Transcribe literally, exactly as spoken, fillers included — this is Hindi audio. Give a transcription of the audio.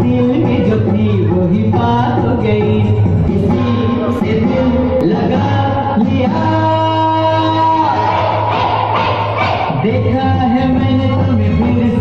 दिल में जो थी वही बात हो गई, किसी से दिल लगा लिया। देखा है मैंने तुम्हें फिर